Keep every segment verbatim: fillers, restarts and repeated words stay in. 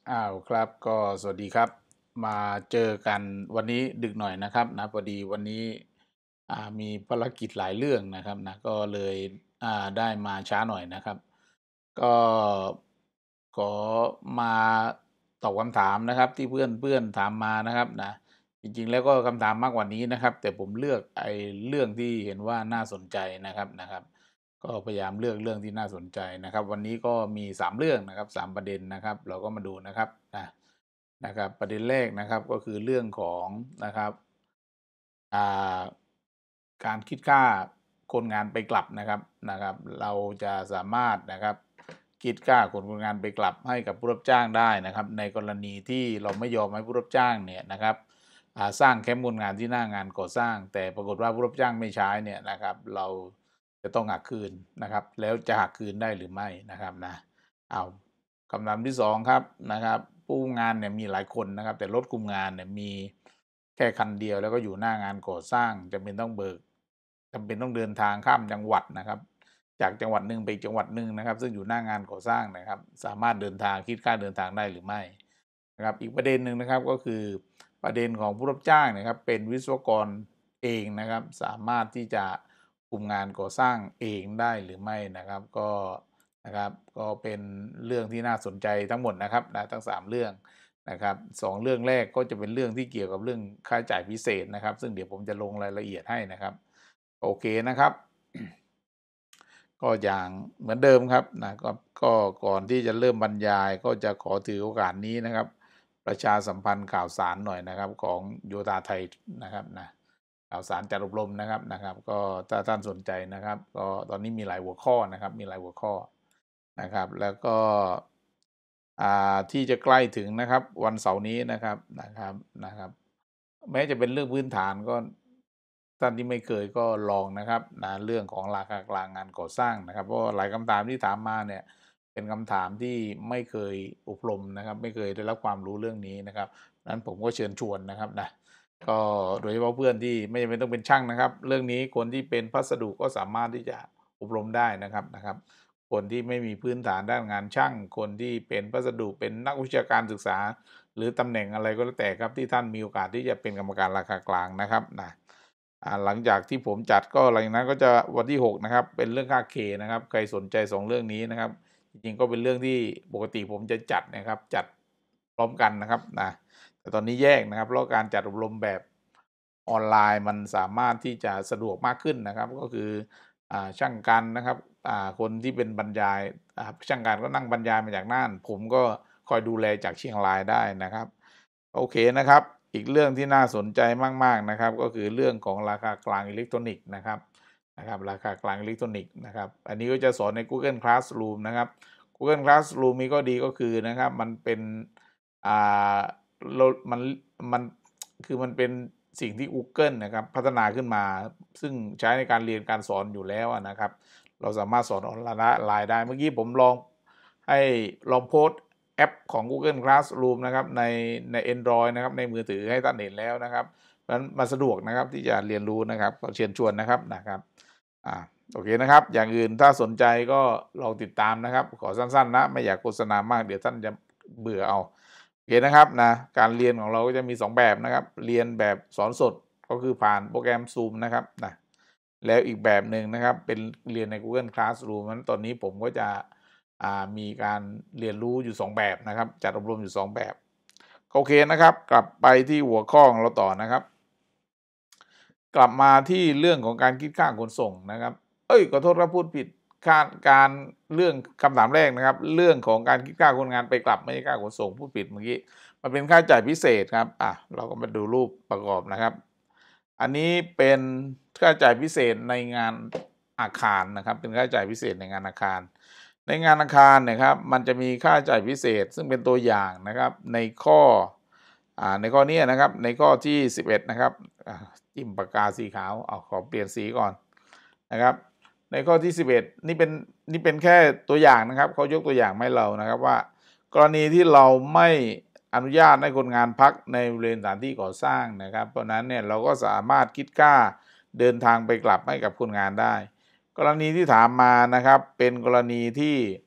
อ้าวครับก็สวัสดีครับมาเจอกันวันนี้ดึกหน่อยนะครับนะพอดีวันนี้อ่ามีภารกิจหลายเรื่องนะครับนะก็เลยอ่าได้มาช้าหน่อยนะครับก็ขอมาตอบคำถามนะครับที่เพื่อนเพื่อนถามมานะครับนะจริงๆแล้วก็คำถามมากกว่านี้นะครับแต่ผมเลือกไอ้เรื่องที่เห็นว่าน่าสนใจนะครับนะครับ ก็พยายามเลือกเรื่องที่น่าสนใจนะครับวันนี้ก็มีสามเรื่องนะครับสามประเด็นนะครับเราก็มาดูนะครับนะนะครับประเด็นแรกนะครับก็คือเรื่องของนะครับอ่าการคิดค่าคนงานไปกลับนะครับนะครับเราจะสามารถนะครับคิดค่าคนคนงานไปกลับให้กับผู้รับจ้างได้นะครับในกรณีที่เราไม่ยอมให้ผู้รับจ้างเนี่ยนะครับสร้างแคมป์คนงานที่หน้างานก่อสร้างแต่ปรากฏว่าผู้รับจ้างไม่ใช้เนี่ยนะครับเรา จะต้องหักคืนนะครับแล้วจะหักคืนได้หรือไม่นะครับนะเอาคำถามที่สองครับนะครับผู้งานเนี่ยมีหลายคนนะครับแต่รถคุมงานเนี่ยมีแค่คันเดียวแล้วก็อยู่หน้างานก่อสร้างจำเป็นต้องเบิกจำเป็นต้องเดินทางข้ามจังหวัดนะครับจากจังหวัดหนึ่งไปอีกจังหวัดหนึ่งนะครับซึ่งอยู่หน้างานก่อสร้างนะครับสามารถเดินทางคิดค่าเดินทางได้หรือไม่นะครับอีกประเด็นหนึ่งนะครับก็คือประเด็นของผู้รับจ้างนะครับเป็นวิศวกรเองนะครับสามารถที่จะคุมงานก่อสร้างเองได้หรือไม่นะครับก็นะครับก็เป็นเรื่องที่น่าสนใจทั้งหมดนะครับนะทั้งสามเรื่องนะครับสองเรื่องแรกก็จะเป็นเรื่องที่เกี่ยวกับเรื่องค่าใช้จ่ายพิเศษนะครับซึ่งเดี๋ยวผมจะลงรายละเอียดให้นะครับโอเคนะครับก็อย่างเหมือนเดิมครับนะก็ก็ก่อนที่จะเริ่มบรรยายก็จะขอถือโอกาสนี้นะครับประชาสัมพันธ์ข่าวสารหน่อยนะครับของโยธาไทยนะครับนะข่าวสารจัดอบรมนะครับนะครับก็ถ้าท่านสนใจนะครับก็ตอนนี้มีหลายหัวข้อนะครับมีหลายหัวข้อนะครับแล้วก็อ่าที่จะใกล้ถึงนะครับวันเสาร์นี้นะครับนะครับนะครับแม้จะเป็นเรื่องพื้นฐานก็ท่านที่ไม่เคยก็ลองนะครับนะเรื่องของราคากลางงานก่อสร้างนะครับเพราะหลายคำถามที่ถามมาเนี่ยเป็นคำถามที่ไม่เคยอบรมนะครับไม่เคยได้รับความรู้เรื่องนี้นะครับนั้นผมก็เชิญชวนนะครับนะก็โดยเฉพาะเพื่อนที่ไม่จำเป็นต้องเป็นช่างนะครับเรื่องนี้คนที่เป็นพัสดุก็สามารถที่จะอบรมได้นะครับนะครับ คนที่ไม่มีพื้นฐานด้านงานช่างคนที่เป็นพัสดุเป็นนักวิชาการศึกษาหรือตำแหน่งอะไรก็แล้วแต่ครับที่ท่านมีโอกาสที่จะเป็นกรรมการราคากลางนะครับนะหลังจากที่ผมจัดก็หลังจากนั้นก็จะวันที่หกนะครับเป็นเรื่องค่าเคนะครับใครสนใจสองเรื่องนี้นะครับจริงๆก็เป็นเรื่องที่ปกติผมจะจัดนะครับจัดพร้อมกันนะครับนะแต่ตอนนี้แยกนะครับเพราะการจัดอบรมแบบออนไลน์มันสามารถที่จะสะดวกมากขึ้นนะครับก็คืออ่าช่างกันนะครับอ่าคนที่เป็นบรรยายอ่าช่างกันก็นั่งบรรยายมาจากน่านผมก็คอยดูแลจากเชียงรายได้นะครับโอเคนะครับอีกเรื่องที่น่าสนใจมากๆนะครับก็คือเรื่องของราคากลางอิเล็กทรอนิกส์นะครับนะครับราคากลางอิเล็กทรอนิกส์นะครับอันนี้ก็จะสอนใน Google Classroom นะครับ Google Classroom มีข้อดีก็คือนะครับมันเป็นอ่าเรามันมันคือมันเป็นสิ่งที่ Google นะครับพัฒนาขึ้นมาซึ่งใช้ในการเรียนการสอนอยู่แล้วนะครับเราสามารถสอนออนไลน์ได้เมื่อกี้ผมลองให้ลองโพสต์แอปของ Google Classroom นะครับในใน Android นะครับในมือถือให้ท่านเห็นแล้วนะครับเพราะฉะนั้นมันสะดวกนะครับที่จะเรียนรู้นะครับก็เชิญชวนนะครับนะครับอ่าโอเคนะครับอย่างอื่นถ้าสนใจก็ลองติดตามนะครับขอสั้นๆนะไม่อยากโฆษณามากเดี๋ยวท่านจะเบื่อเอาโอเคนะครับนะการเรียนของเราก็จะมีสองแบบนะครับเรียนแบบสอนสดก็คือผ่านโปรแกรม Zoom นะครับนะแล้วอีกแบบหนึ่งนะครับเป็นเรียนใน Google Classroom นั้นตอนนี้ผมก็จะอ่ามีการเรียนรู้อยู่สองแบบนะครับจัดอบรมอยู่สองแบบโอเคนะครับกลับไปที่หัวข้อของเราต่อนะครับกลับมาที่เรื่องของการคิดค่าขนส่งนะครับเอ้ยขอโทษครับพูดผิดการการเรื่องคำถามแรกนะครับเรื่องของการคิดค่าคนงานไปกลับไม่ใช่ค่าขนส่งพูดผิดเมื่อกี้มันเป็นค่าจ่ายพิเศษครับอ่ะเราก็มาดูรูปประกอบนะครับอันนี้เป็นค่าจ่ายพิเศษในงานอาคารนะครับเป็นค่าจ่ายพิเศษในงานอาคารในงานอาคารเนี่ยครับมันจะมีค่าจ่ายพิเศษซึ่งเป็นตัวอย่างนะครับในข้ออ่าในข้อนี้นะครับในข้อที่สิบเอ็ดนะครับจิ้มปากกาสีขาวเอาขอเปลี่ยนสีก่อนนะครับในข้อที่สิบเอ็ดนี่เป็นนี่เป็นแค่ตัวอย่างนะครับเขายกตัวอย่างให้เรานะครับว่ากรณีที่เราไม่อนุญาตให้คนงานพักในบริเวณสถานที่ก่อสร้างนะครับเพราะนั้นเนี่ยเราก็สามารถคิดค่าเดินทางไปกลับให้กับคนงานได้กรณีที่ถามมานะครับเป็นกรณีที่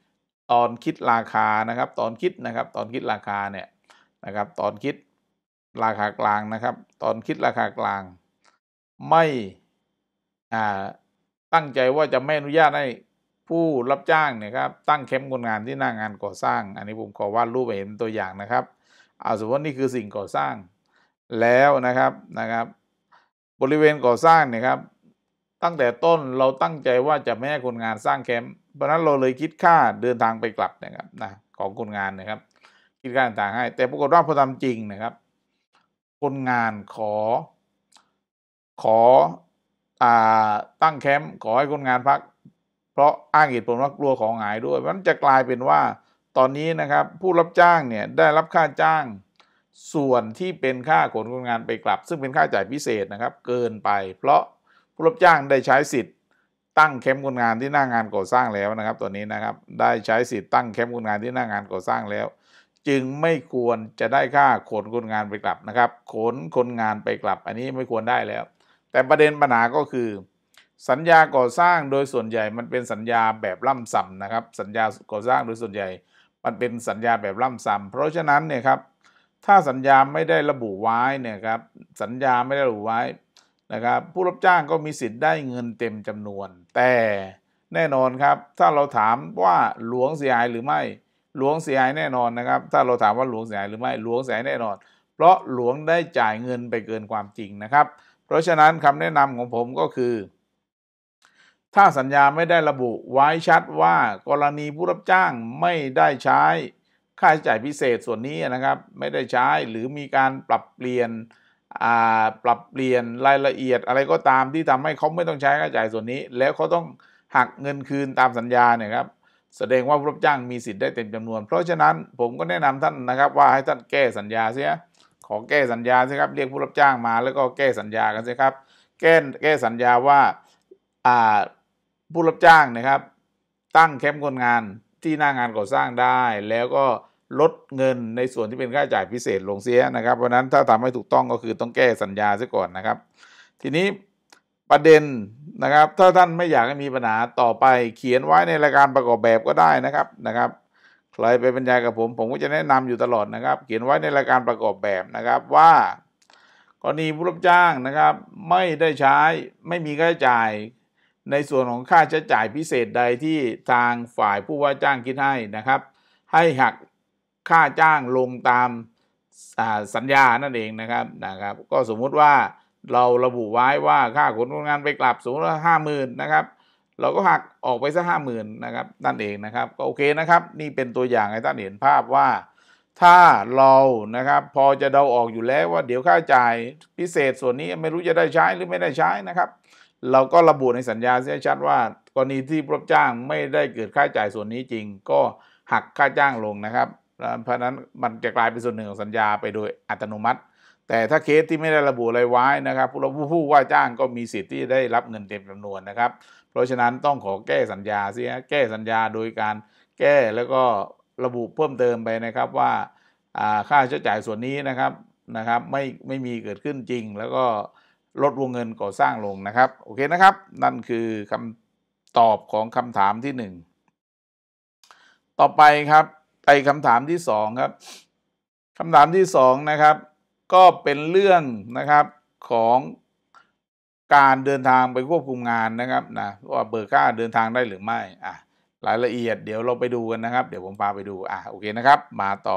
ตอนคิดราคานะครับตอนคิดนะครับตอนคิดราคาเนี่ยนะครับตอนคิดราคากลางนะครับตอนคิดราคากลางไม่อ่าตั้งใจว่าจะไม่อนุญาตให้ผู้รับจ้างเนี่ยครับตั้งแคมป์คนงานที่หน้างานก่อสร้างอันนี้ผมขอวาดรูปให้เห็นตัวอย่างนะครับเอาสมมติว่านี่คือสิ่งก่อสร้างแล้วนะครับนะครับบริเวณก่อสร้างเนี่ยครับตั้งแต่ต้นเราตั้งใจว่าจะไม่ให้คนงานสร้างแคมป์เพราะนั้นเราเลยคิดค่าเดินทางไปกลับนะครับนะของคนงานนะครับคิดค่าต่างให้แต่ปรากฏว่าพอทำจริงนะครับคนงานขอขออ่าตั้งแคมป์ขอให้คนงานพักเพราะอ้างเหตุผลว่ากลัวของหายด้วยมันจะกลายเป็นว่าตอนนี้นะครับผู้รับจ้างเนี่ยได้รับค่าจ้างส่วนที่เป็นค่าขนคนงานไปกลับซึ่งเป็นค่าจ่ายพิเศษนะครับเกินไปเพราะผู้รับจ้างได้ใช้สิทธิ์ตั้งแคมป์คนงานที่หน้างานก่อสร้างแล้วนะครับตอนนี้นะครับได้ใช้สิทธิ์ตั้งแคมป์คนงานที่หน้างานก่อสร้างแล้วจึงไม่ควรจะได้ค่าขนคนงานไปกลับนะครับขนคนงานไปกลับอันนี้ไม่ควรได้แล้วแต่ประเด็นปัญหาก็คือสัญญาก่อสร้างโดยส่วนใหญ่มันเป็นสัญญาแบบล่ำซ้ำนะครับสัญญาก่อสร้างโดยส่วนใหญ่มันเป็นสัญญาแบบล่ำซ้ำเพราะฉะนั้นเนี่ยครับถ้าสัญญาไม่ได้ระบุไว้เนี่ยครับสัญญาไม่ได้ระบุไว้นะครับผู้รับจ้างก็มีสิทธิ์ได้เงินเต็มจำนวนแต่แน่นอนครับถ้าเราถามว่าหลวงเสียหายหรือไม่หลวงเสียหายแน่นอนนะครับถ้าเราถามว่าหลวงเสียหายหรือไม่หลวงเสียหายแน่นอนเพราะหลวงได้จ่ายเงินไปเกินความจริงนะครับเพราะฉะนั้นคำแนะนำของผมก็คือถ้าสัญญาไม่ได้ระบุไว้ชัดว่ากรณีผู้รับจ้างไม่ได้ใช้ค่าใช้จ่ายพิเศษส่วนนี้นะครับไม่ได้ใช้หรือมีการปรับเปลี่ยนปรับเปลี่ยนรายละเอียดอะไรก็ตามที่ทำให้เขาไม่ต้องใช้ค่าใช้จ่ายส่วนนี้แล้วเขาต้องหักเงินคืนตามสัญญาเนี่ยครับแสดงว่าผู้รับจ้างมีสิทธิ์ได้เต็มจำนวนเพราะฉะนั้นผมก็แนะนำท่านนะครับว่าให้ท่านแก้สัญญาเสียขอแก้สัญญาสิครับเรียกผู้รับจ้างมาแล้วก็แก้สัญญากันสิครับแก้แก้สัญญาว่าอ่าผู้รับจ้างนะครับตั้งแคมป์คนงานที่หน้างานก่อสร้างได้แล้วก็ลดเงินในส่วนที่เป็นค่าจ่ายพิเศษลงเสียนะครับเพราะนั้นถ้าทำให้ถูกต้องก็คือต้องแก้สัญญาซะก่อนนะครับทีนี้ประเด็นนะครับถ้าท่านไม่อยากให้มีปัญหาต่อไปเขียนไว้ในรายการประกอบแบบก็ได้นะครับนะครับใครไปบรรยายกับผมผมก็จะแนะนำอยู่ตลอดนะครับเขียนไว้ในรายการประกอบแบบนะครับว่ากรณีผู้รับจ้างนะครับไม่ได้ใช้ไม่มีค่าใช้จ่ายในส่วนของค่าใช้จ่ายพิเศษใดที่ทางฝ่ายผู้ว่าจ้างคิดให้นะครับให้หักค่าจ้างลงตามสัญญานั่นเองนะครับนะครับก็สมมุติว่าเราระบุไว้ว่าค่าขนคนงานไปกลับสมมติว่าห้าหมื่นนะครับเราก็หักออกไปสักห้าหมื่นนะครับนั่นเองนะครับก็โอเคนะครับนี่เป็นตัวอย่างให้ท่านเห็นภาพว่าถ้าเรานะครับพอจะเดาออกอยู่แล้วว่าเดี๋ยวค่าจ่ายพิเศษส่วนนี้ไม่รู้จะได้ใช้หรือไม่ได้ใช้นะครับเราก็ระบุในสัญญาเสียชัดว่ากรณีที่ผู้รับจ้างไม่ได้เกิดค่าจ่ายส่วนนี้จริงก็หักค่าจ้างลงนะครับเพราะนั้นมันจะกลายเป็นส่วนหนึ่งของสัญญาไปโดยอัตโนมัติแต่ถ้าเคสที่ไม่ได้ระบุอะไรไว้นะครับผู้ผู้ว่าจ้างก็มีสิทธิ์ที่ได้รับเงินเต็มจำนวนนะครับเพราะฉะนั้นต้องขอแก้สัญญาเสียแก้สัญญาโดยการแก้แล้วก็ระบุเพิ่มเติมไปนะครับว่าค่าใช้จ่ายส่วนนี้นะครับนะครับไม่ไม่มีเกิดขึ้นจริงแล้วก็ลดวงเงินก่อสร้างลงนะครับโอเคนะครับนั่นคือคำตอบของคำถามที่หนึ่งต่อไปครับไปคำถามที่สองครับคำถามที่สองนะครับก็เป็นเรื่องนะครับของการเดินทางไปควบคุมงานนะครับนะว่าเบิกค่าเดินทางได้หรือไม่อ่ะรายละเอียดเดี๋ยวเราไปดูกันนะครับเดี๋ยวผมพาไปดูอ่ะโอเคนะครับมาต่อ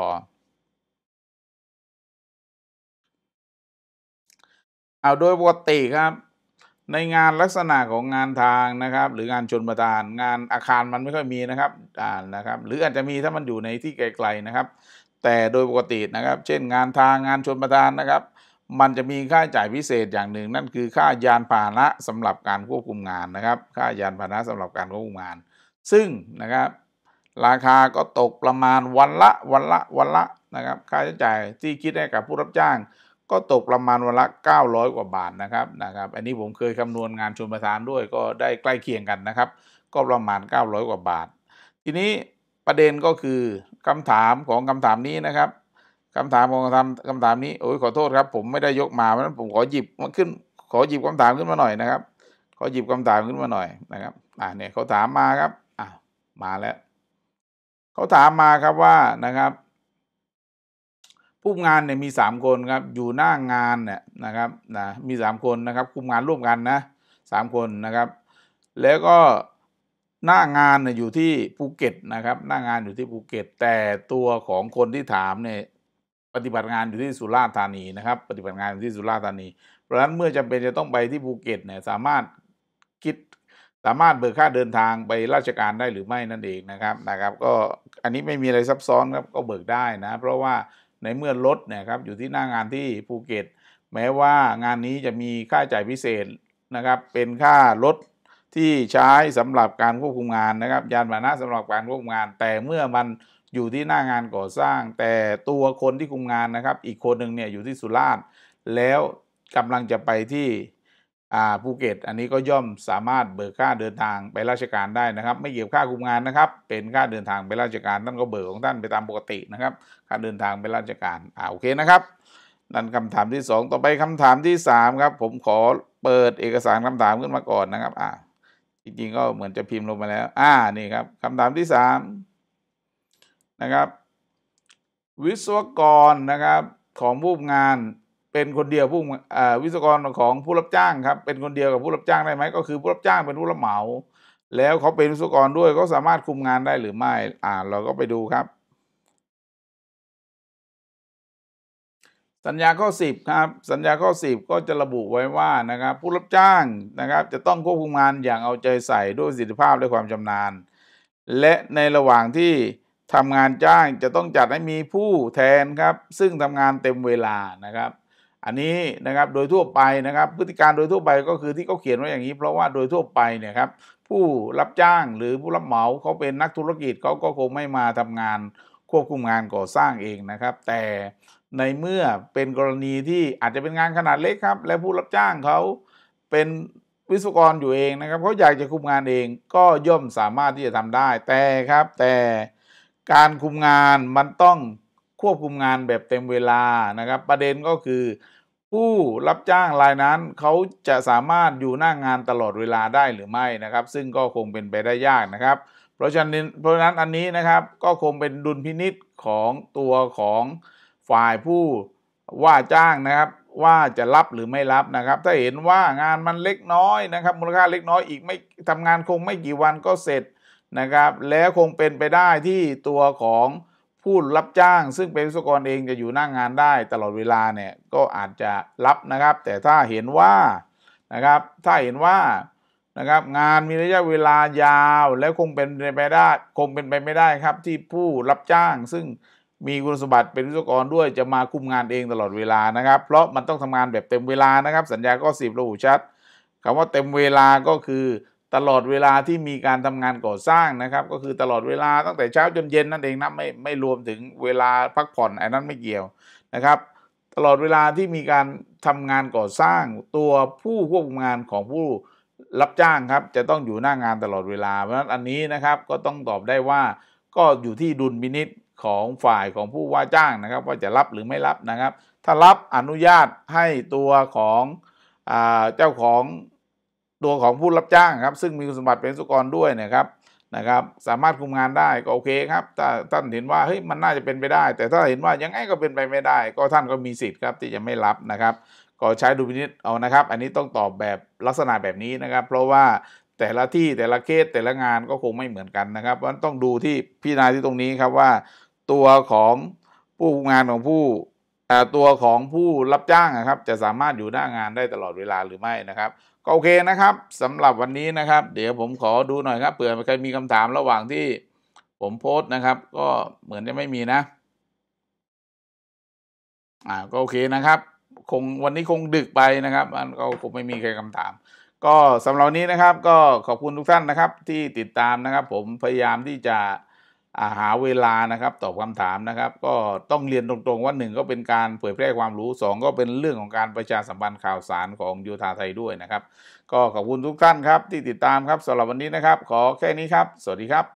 เอาโดยปกติครับในงานลักษณะของงานทางนะครับหรืองานชลประทานงานอาคารมันไม่ค่อยมีนะครับอ่านะครับหรืออาจจะมีถ้ามันอยู่ในที่ไกลๆนะครับแต่โดยปกตินะครับเช่นงานทางงานชลประทานนะครับมันจะมีค่าใช้จ่ายพิเศษอย่างหนึ่งนั่นคือค่ายานพาหนะสำหรับการควบคุมงานนะครับค่ายานพาหนะสำหรับการควบคุมงานซึ่งนะครับราคาก็ตกประมาณวันละวันละวันละนะครับค่าใช้จ่ายที่คิดให้กับผู้รับจ้างก็ตกประมาณวันละเก้าร้อยกว่าบาทนะครับนะครับอันนี้ผมเคยคำนวณงานชลประทานด้วยก็ได้ใกล้เคียงกันนะครับก็ประมาณเก้าร้อยกว่าบาททีนี้ประเด็นก็คือคำถามของคำถามนี้นะครับคำถามของคำถามคำถามนี้โอ้ยขอโทษครับผมไม่ได้ยกมาเพราะฉะนั้นผมขอหยิบมาขึ้นขอหยิบคำถามขึ้นมาหน่อยนะครับขอหยิบคำถามขึ้นมาหน่อยนะครับอ่าเนี่ยเขาถามมาครับอ่ะมาแล้วเขาถามมาครับว่านะครับผู้คุมงานเนี่ยมีสามคนครับอยู่หน้างานเนี่ยนะครับนะมีสามคนนะครับคุมงานร่วมกันนะสามคนนะครับแล้วก็หน้างานเนี่ยอยู่ที่ภูเก็ตนะครับหน้างานอยู่ที่ภูเก็ตแต่ตัวของคนที่ถามเนี่ยปฏิบัติงานอยู่ที่สุราษฎร์ธานีนะครับปฏิบัติงานอยู่ที่สุราษฎร์ธานีเพราะฉะนั้นเมื่อจำเป็นจะต้องไปที่ภูเก็ตเนี่ยสามารถคิดสามารถเบิกค่าเดินทางไปราชการได้หรือไม่นั่นเองนะครับนะครับก็อันนี้ไม่มีอะไรซับซ้อนครับก็เบิกได้นะเพราะว่าในเมื่อรถเนี่ยครับอยู่ที่หน้างานที่ภูเก็ตแม้ว่างานนี้จะมีค่าใช้จ่ายพิเศษนะครับเป็นค่ารถที่ใช้สำหรับการควบคุมงานนะครับยานพาหนะสำหรับการควบคุมงานแต่เมื่อมันอยู่ที่หน้างานก่อสร้างแต่ตัวคนที่คุมงานนะครับอีกคนหนึ่งเนี่ยอยู่ที่สุราษฎร์แล้วกำลังจะไปที่อ่าภูเก็ตอันนี้ก็ย่อมสามารถเบิกค่าเดินทางไปราชการได้นะครับไม่เกี่ยวค่าคุมงานนะครับเป็นค่าเดินทางไปราชการท่านก็เบิกของท่านไปตามปกตินะครับค่าเดินทางไปราชการอ่าโอเคนะครับนั่นคำถามที่สองต่อไปคำถามที่สามครับผมขอเปิดเอกสารคำถามขึ้นมาก่อนนะครับอ่าจริงๆก็เหมือนจะพิมพ์ลงมาแล้วอ่านี่ครับคำถามที่สามนะครับวิศวกรนะครับของผู้งานเป็นคนเดียวผู้วิศวกรของผู้รับจ้างครับเป็นคนเดียวกับผู้รับจ้างได้ไหมก็คือผู้รับจ้างเป็นผู้รับเหมาแล้วเขาเป็นวิศวกรด้วยก็สามารถคุมงานได้หรือไม่อ่าเราก็ไปดูครับสัญญาข้อสิบครับสัญญาข้อสิบก็จะระบุไว้ว่านะครับผู้รับจ้างนะครับจะต้องควบคุมงานอย่างเอาใจใส่ด้วยประสิทธิภาพและความชำนาญและในระหว่างที่ทำงานจ้างจะต้องจัดให้มีผู้แทนครับซึ่งทำงานเต็มเวลานะครับอันนี้นะครับโดยทั่วไปนะครับพฤติการโดยทั่วไปก็คือที่เขาเขียนไว้อย่างนี้เพราะว่าโดยทั่วไปเนี่ยครับผู้รับจ้างหรือผู้รับเหมาเขาเป็นนักธุรกิจเขาก็คงไม่มาทำงานควบคุมงานก่อสร้างเองนะครับแต่ในเมื่อเป็นกรณีที่อาจจะเป็นงานขนาดเล็กครับและผู้รับจ้างเขาเป็นวิศวกรอยู่เองนะครับเขาอยากจะคุมงานเองก็ย่อมสามารถที่จะทำได้แต่ครับแต่การคุมงานมันต้องควบคุมงานแบบเต็มเวลานะครับประเด็นก็คือผู้รับจ้างรายนั้นเขาจะสามารถอยู่หน้างานตลอดเวลาได้หรือไม่นะครับซึ่งก็คงเป็นไปได้ยากนะครับเพราะฉะนั้นเพราะฉะนั้นอันนี้นะครับก็คงเป็นดุลพินิจของตัวของฝ่ายผู้ว่าจ้างนะครับว่าจะรับหรือไม่รับนะครับถ้าเห็นว่างานมันเล็กน้อยนะครับมูลค่าเล็กน้อยอีกไม่ทำงานคงไม่กี่วันก็เสร็จนะครับแล้วคงเป็นไปได้ที่ตัวของผู้รับจ้างซึ่งเป็นวิศวกรเองจะอยู่หน้างงานได้ตลอดเวลาเนี่ยก็อาจจะรับนะครับแต่ถ้าเห็นว่านะครับถ้าเห็นว่านะครับงานมีระยะเวลายาวแล้วคงเป็นไปได้คงเป็นไปไม่ได้ครับที่ผู้รับจ้างซึ่งมีคุณสมบัติเป็นวิศวกรด้วยจะมาคุมงานเองตลอดเวลานะครับเพราะมันต้องทำงานแบบเต็มเวลานะครับสัญญาข้อสิบระบุชัดคำว่าเต็มเวลาก็คือตลอดเวลาที่มีการทำงานก่อสร้างนะครับก็คือตลอดเวลาตั้งแต่เช้าจนเย็นนั่นเองนะไม่ไม่รวมถึงเวลาพักผ่อนไอ้นั้นไม่เกี่ยวนะครับตลอดเวลาที่มีการทำงานก่อสร้างตัวผู้ควบคุมงานของผู้รับจ้างครับจะต้องอยู่หน้างานตลอดเวลาเพราะฉะนั้นอันนี้นะครับก็ต้องตอบได้ว่าก็อยู่ที่ดุลพินิจของฝ่ายของผู้ว่าจ้างนะครับว่าจะรับหรือไม่รับนะครับถ้ารับอนุญาตให้ตัวของอ่าเจ้าของตัวของผู้รับจ้างครับซึ่งมีคุณสมบัติเป็นวิศวกรด้วยนะครับนะครับสามารถคุมงานได้ก็โอเคครับถ้าท่านเห็นว่าเฮ้ยมันน่าจะเป็นไปได้แต่ถ้าเห็นว่ายังไงก็เป็นไปไม่ได้ก็ท่านก็มีสิทธิ์ครับที่จะไม่รับนะครับก็ใช้ดุลพินิจเอานะครับอันนี้ต้องตอบแบบลักษณะแบบนี้นะครับเพราะว่าแต่ละที่แต่ละเคสแต่ละงานก็คงไม่เหมือนกันนะครับเพราะฉะนั้นต้องดูที่พิจารณาที่ตรงนี้ครับว่าตัวของผู้งานของผู้ตัวของผู้รับจ้างนะครับจะสามารถอยู่หน้างานได้ตลอดเวลาหรือไม่นะครับก็โอเคนะครับสำหรับวันนี้นะครับเดี๋ยวผมขอดูหน่อยครับเผื่อใครมีคำถามระหว่างที่ผมโพสต์นะครับก็เหมือนจะไม่มีนะอ่าก็โอเคนะครับคงวันนี้คงดึกไปนะครับมันก็คงไม่มีใครคำถามก็สำหรับวันนี้นะครับก็ขอบคุณทุกท่านนะครับที่ติดตามนะครับผมพยายามที่จะหาเวลานะครับตอบคำถามนะครับก็ต้องเรียนตรงๆว่าหนึ่งก็เป็นการเผยแพร่ความรู้สองก็เป็นเรื่องของการประชาสัมพันธ์ข่าวสารของโยธาไทยด้วยนะครับก็ขอบคุณทุกท่านครับที่ติดตามครับสำหรับวันนี้นะครับขอแค่นี้ครับสวัสดีครับ